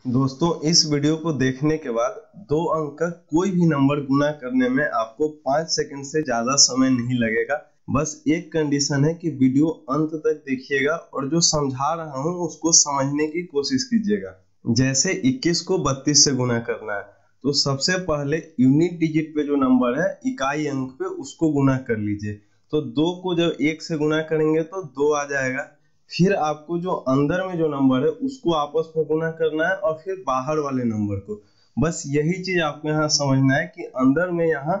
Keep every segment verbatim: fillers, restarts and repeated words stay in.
दोस्तों इस वीडियो को देखने के बाद दो अंक का कोई भी नंबर गुना करने में आपको पाँच सेकंड से ज्यादा समय नहीं लगेगा। बस एक कंडीशन है कि वीडियो अंत तक देखिएगा और जो समझा रहा हूँ उसको समझने की कोशिश कीजिएगा। जैसे इक्कीस को बत्तीस से गुना करना है तो सबसे पहले यूनिट डिजिट पे जो नंबर है इकाई अंक पे उसको गुना कर लीजिए। तो दो को जब एक से गुना करेंगे तो दो आ जाएगा। फिर आपको जो अंदर में जो नंबर है उसको आपस में गुना करना है और फिर बाहर वाले नंबर को। बस यही चीज आपको यहाँ समझना है कि अंदर में यहाँ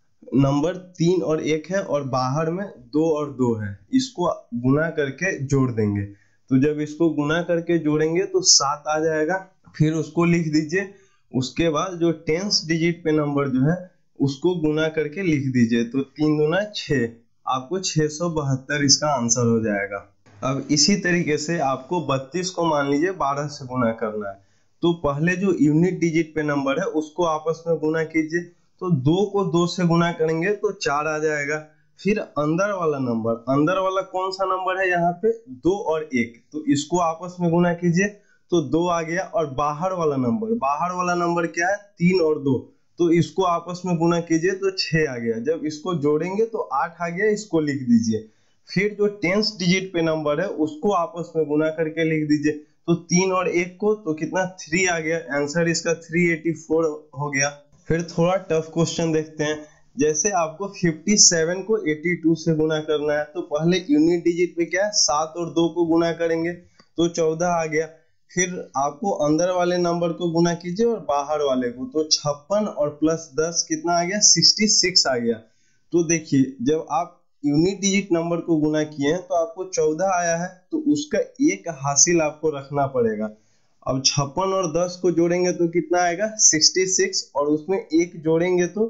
नंबर तीन और एक है और बाहर में दो और दो है, इसको गुना करके जोड़ देंगे। तो जब इसको गुना करके जोड़ेंगे तो सात आ जाएगा। फिर उसको लिख दीजिए। उसके बाद जो टेंस डिजिट पे नंबर जो है उसको गुना करके लिख दीजिए। तो तीन दूना छः, आपको छः सौ बहत्तर इसका आंसर हो जाएगा। अब इसी तरीके से आपको बत्तीस को मान लीजिए बारह से गुना करना है। तो पहले जो यूनिट डिजिट पे नंबर है उसको आपस में गुना कीजिए। तो दो को दो से गुना करेंगे तो चार आ जाएगा। फिर अंदर वाला नंबर, अंदर वाला कौन सा नंबर है यहाँ पे, दो और एक, तो इसको आपस में गुना कीजिए तो दो आ गया। और बाहर वाला नंबर, बाहर वाला नंबर क्या है, तीन और दो, तो इसको आपस में गुना कीजिए तो छह आ गया। जब इसको जोड़ेंगे तो आठ आ गया, इसको लिख दीजिए। फिर जो टेंस डिजिट पे नंबर है उसको आपस में गुना करके लिख दीजिए। तो तीन और एक को तो कितना, थ्री आ गया। आंसर इसका थ्री एटी फोर हो गया। फिर थोड़ा टफ क्वेश्चन देखते हैं। जैसे आपको सत्तावन को बयासी से गुना करना है तो पहले यूनिट डिजिट पे क्या है, सात और दो को गुना करेंगे तो चौदह आ गया। फिर आपको अंदर वाले नंबर को गुना कीजिए और बाहर वाले को, तो छप्पन और प्लस दस कितना आ गया, छियासठ आ गया। तो देखिए जब आप यूनिट डिजिट नंबर को गुना किए हैं तो आपको चौदह आया है, तो उसका एक हासिल आपको रखना पड़ेगा। अब छप्पन और दस को जोड़ेंगे तो कितना आएगा, छियासठ, और उसमें एक जोड़ेंगे तो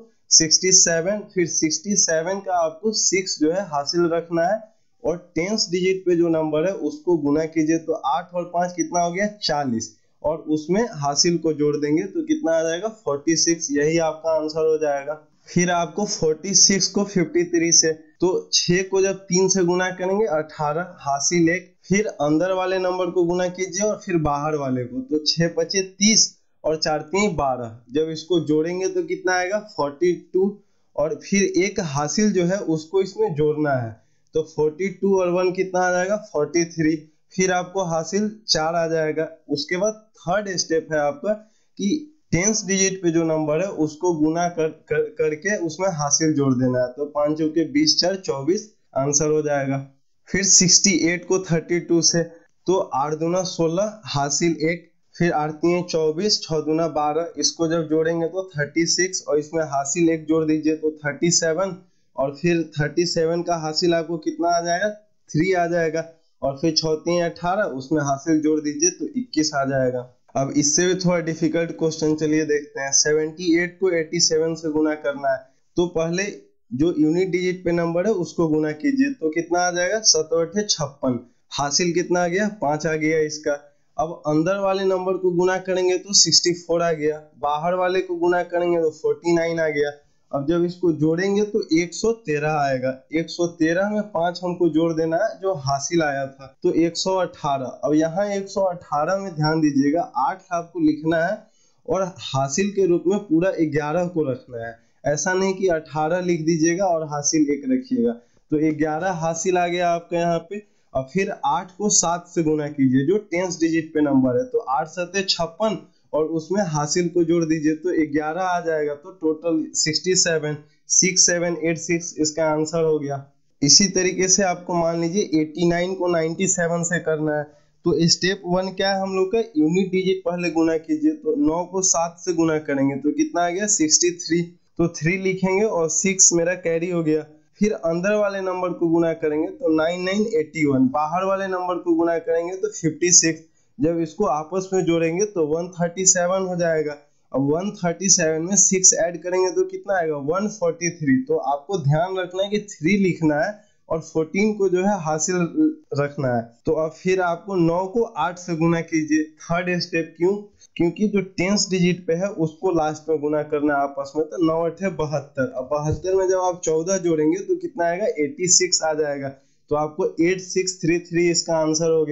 सड़सठ। फिर सड़सठ का आपको सिक्स जो है हासिल रखना है। और टेंस डिजिट पे जो नंबर है उसको गुना कीजिए तो आठ और पांच कितना हो गया, चालीस, और उसमें हासिल को जोड़ देंगे तो कितना आ जाएगा, छियालीस। यही आपका आंसर हो जाएगा। फिर आपको छियालीस को तिरेपन से, तो छह को जब तीन से गुना करेंगे अठारह, हासिल एक। फिर अंदर वाले नंबर को गुना कीजिए और फिर बाहर वाले को, तो छह पचे तीस और चार तीन बारह। जब इसको जोड़ेंगे तो कितना आएगा, बयालीस, और फिर एक हासिल जो है उसको इसमें जोड़ना है। तो बयालीस और वन कितना आ जाएगा, तैंतालीस। फिर आपको हासिल चार आ जाएगा। उसके बाद थर्ड स्टेप है आपका कि टेंस डिजिट पे जो नंबर है उसको गुना कर, कर करके उसमें हासिल जोड़ देना है। तो पांच चौके बीस, चार चौबीस, आंसर हो जाएगा। फिर अड़सठ को बत्तीस से, तो आठ दूना सोलह, हासिल एक। फिर आठ तीन चौबीस, छह दूना बारह, इसको जब जोड़ेंगे तो छत्तीस, और इसमें हासिल एक जोड़ दीजिए तो सैंतीस। और फिर सैंतीस का हासिल आपको कितना आ जाएगा, थ्री आ जाएगा। और फिर छह तीन अठारह, उसमें हासिल जोड़ दीजिए तो इक्कीस आ जाएगा। अब इससे भी थोड़ा डिफिकल्ट क्वेश्चन चलिए देखते हैं। अठहत्तर को सत्तासी से गुना करना है तो पहले जो यूनिट डिजिट पे नंबर है उसको गुना कीजिए तो कितना आ जाएगा, सतोटे छप्पन, हासिल कितना आ गया, पांच आ गया इसका। अब अंदर वाले नंबर को गुना करेंगे तो चौंसठ आ गया, बाहर वाले को गुना करेंगे तो उनचास आ गया। अब जब इसको जोड़ेंगे तो एक सौ तेरह आएगा। एक सौ तेरह में पांच हमको जोड़ देना है जो हासिल आया था, तो एक सौ अठारह। अब यहाँ एक सौ अठारह में ध्यान दीजिएगा, आठ आपको लिखना है और हासिल के रूप में पूरा ग्यारह को रखना है। ऐसा नहीं कि अठारह लिख दीजिएगा और हासिल एक रखिएगा। तो ग्यारह हासिल आ गया आपका यहाँ पे। और फिर आठ को सात से गुना कीजिए जो टेंस डिजिट पे नंबर है, तो आठ सत्ते छप्पन, और उसमें हासिल को जोड़ दीजिए तो ग्यारह आ जाएगा। तो टोटल सड़सठ, सिक्स सेवन एट सिक्स इसका आंसर हो गया। इसी तरीके से आपको मान लीजिए नवासी को सत्तानवे से करना है। तो स्टेप वन क्या है हम लोग का, यूनिट डिजिट पहले गुना कीजिए। तो नौ को सात से गुना करेंगे तो कितना आ गया, तिरसठ, तो थ्री लिखेंगे और सिक्स मेरा कैरी हो गया। फिर अंदर वाले नंबर को गुना करेंगे तो नाइन नाइन एटी वन, बाहर वाले नंबर को गुना करेंगे तो छप्पन। जब इसको आपस में जोड़ेंगे तो एक सौ सैंतीस हो जाएगा। अब एक सौ सैंतीस में सिक्स ऐड करेंगे तो कितना आएगा, एक सौ तैंतालीस। तो आपको ध्यान रखना है कि थ्री लिखना है और चौदह को जो है हासिल रखना है। तो अब फिर आपको नौ को आठ से गुना कीजिए। थर्ड स्टेप क्यों, क्योंकि जो टेंस डिजिट पे है उसको लास्ट में गुना करना है आपस में। तो नौ अठे बहत्तर। अब बहत्तर में जब आप चौदह जोड़ेंगे तो कितना आएगा, छियासी आ जाएगा। तो आपको एट सिक्स थ्री थ्री इसका आंसर हो गया।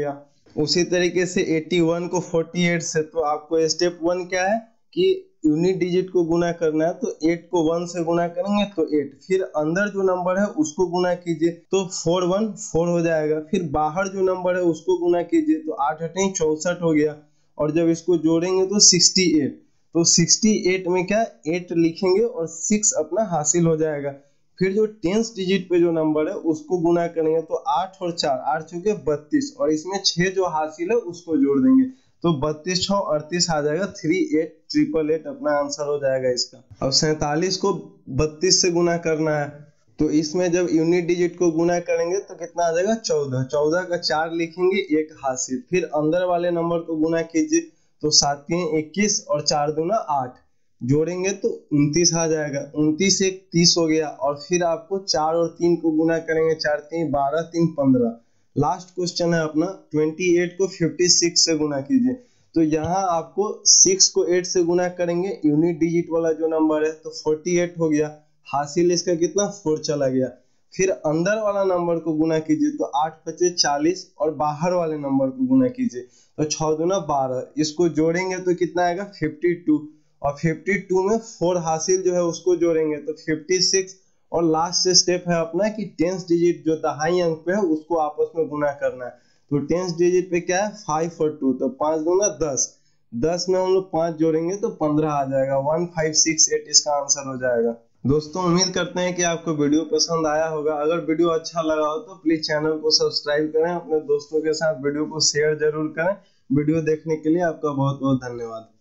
उसी तरीके से इक्यासी को अड़तालीस से, तो आपको स्टेप वन क्या है कि यूनिट डिजिट को गुना करना है, तो आठ को वन से गुना करेंगे तो आठ, फिर अंदर जो नंबर है उसको गुना कीजिए तो फोर वन फोर हो जाएगा, फिर बाहर जो नंबर है उसको गुना कीजिए तो आठ अठे चौसठ हो गया, और जब इसको जोड़ेंगे तो अड़सठ, तो अड़सठ में क्या आठ लिखेंगे और सिक्स अपना हासिल हो जाएगा। फिर जो टेंस डिजिट पे जो नंबर है उसको गुना करेंगे तो आठ और चार, आठ चुके बत्तीस, और इसमें छह जो हासिल है उसको जोड़ देंगे तो बत्तीस छो अड़तीस आ जाएगा, थ्री एट ट्रिपल एट अपना आंसर हो जाएगा इसका। अब सैतालीस को बत्तीस से गुना करना है, तो इसमें जब यूनिट डिजिट को गुना करेंगे तो कितना आ जाएगा चौदह, चौदह का चार लिखेंगे एक हासिल, फिर अंदर वाले नंबर को गुना कीजिए तो सात तीन इक्कीस और चार दूना आठ, जोड़ेंगे तो उनतीस आ जाएगा, उनतीस एक तीस हो गया, और फिर आपको चार और तीन को गुना करेंगे, चार तीन बारह तीन पंद्रह। लास्ट क्वेश्चन है अपना अट्ठाईस को छप्पन से गुना कीजिए, तो यहाँ आपको छह को आठ से गुना करेंगे, यूनिट डिजिट वाला जो नंबर है तो अड़तालीस हो गया, हासिल इसका कितना फोर चला गया, फिर अंदर वाला नंबर को गुना कीजिए तो आठ पचे चालीस और बाहर वाले नंबर को गुना कीजिए तो छह दूना बारह, इसको जोड़ेंगे तो कितना आएगा बावन, और बावन में फोर हासिल जो है उसको जोड़ेंगे तो छप्पन, और लास्ट स्टेप है अपना कि टेंस डिजिट जो दहाई अंक पे है उसको आपस में गुना करना है, तो टेंस डिजिट पे क्या है फाइव और टू, तो पांच दूना दस, दस में हम लोग पांच जोड़ेंगे तो पंद्रह आ जाएगा, वन फाइव सिक्स एट इसका आंसर हो जाएगा। दोस्तों उम्मीद करते हैं कि आपको वीडियो पसंद आया होगा, अगर वीडियो अच्छा लगा हो तो प्लीज चैनल को सब्सक्राइब करें, अपने दोस्तों के साथ वीडियो को शेयर जरूर करें। वीडियो देखने के लिए आपका बहुत बहुत धन्यवाद।